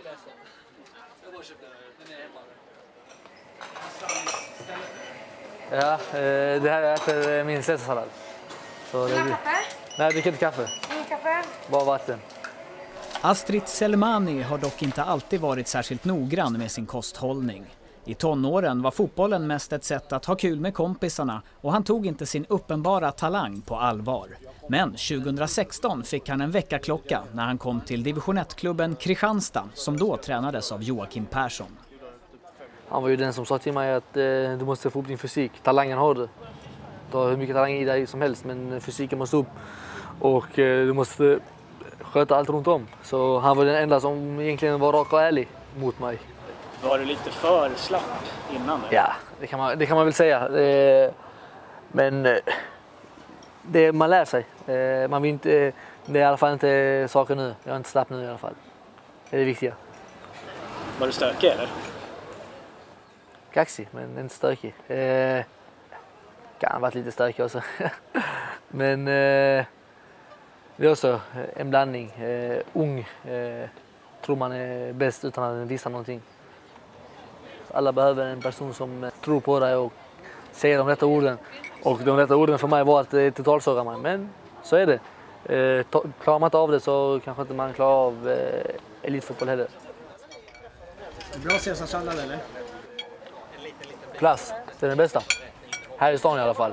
Ja, det här är min caesarsallad. Så det blir... kaffe? Nej, det är inte kaffe. Ingen kaffe? Bara vatten. Astrid Selmani har dock inte alltid varit särskilt noggrann med sin kosthållning. I tonåren var fotbollen mest ett sätt att ha kul med kompisarna och han tog inte sin uppenbara talang på allvar. Men 2016 fick han en väckarklocka när han kom till division 1-klubben Kristianstad som då tränades av Joakim Persson. Han var ju den som sa till mig att du måste få upp din fysik. Talangen har du. Du har hur mycket talang i dig som helst men fysiken måste upp. Och du måste sköta allt runt om. Så han var den enda som egentligen var rak och ärlig mot mig. Var du lite för slapp innan? Eller? Ja, det kan man väl säga. Men man lär sig. Man vill inte, det är i alla fall inte saker nu. Jag är inte slapp nu i alla fall. Det är det viktiga. Var du stökig eller? Kaxig, men inte stökig. Kan ha varit lite stökig också. Men det är också en blandning. Ung. Tror man är bäst utan att visa någonting. Alla behöver en person som tror på dig och säger de rätta orden. Och de rätta orden för mig var att totalsåga mig. Men så är det. Klarar man inte av det så kanske inte man klarar av elitfotboll heller. Bra caesarsallad eller? Klass, det är den bästa. Här i stan i alla fall.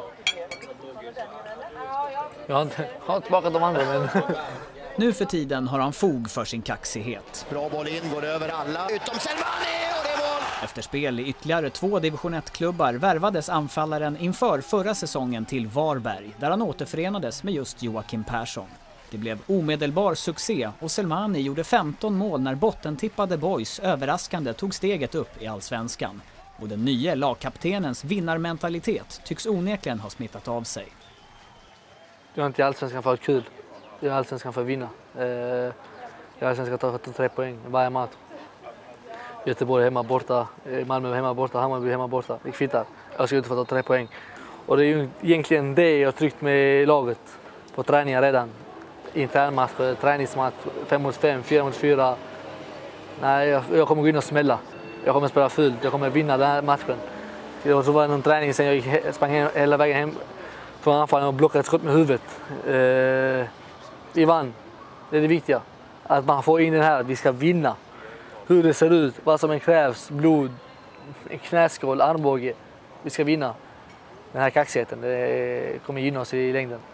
Jag har inte bakat de andra men... Nu för tiden har han fog för sin kaxighet. Bra boll in, går över alla utom Selmani och det är mål! Efter spel i ytterligare 2 division 1-klubbar värvades anfallaren inför förra säsongen till Varberg där han återförenades med just Joakim Persson. Det blev omedelbar succé och Selmani gjorde 15 mål när bottentippade boys överraskande tog steget upp i allsvenskan. Och den nya lagkaptenens vinnarmentalitet tycks onekligen ha smittat av sig. Jag är inte i allsvenskan för att ha kul. Jag är i allsvenskan för att vinna. Jag är i allsvenskan för att ta 3 poäng varje match. Göteborg hemma borta, Malmö hemma borta, Hammarby hemma borta. Det kvittar. Jag ska ut för att ta 3 poäng. Och det är ju egentligen det jag har tryckt med laget på träningar redan. Internmatch, träningsmatch, 5 mot 5, 4 mot 4. Nej, jag kommer gå in och smälla. Jag kommer spela fult, jag kommer vinna den här matchen. Jag tror det var någon träning sen jag sprang hela vägen hem från anfallen och blockade ett skott med huvudet. Vi vann. Det är det viktiga. Att man får in den här, att vi ska vinna. Hur det ser ut, vad som krävs, blod, en knäskål, armbåge. Vi ska vinna. Den här kaxigheten, det kommer gynna oss i längden.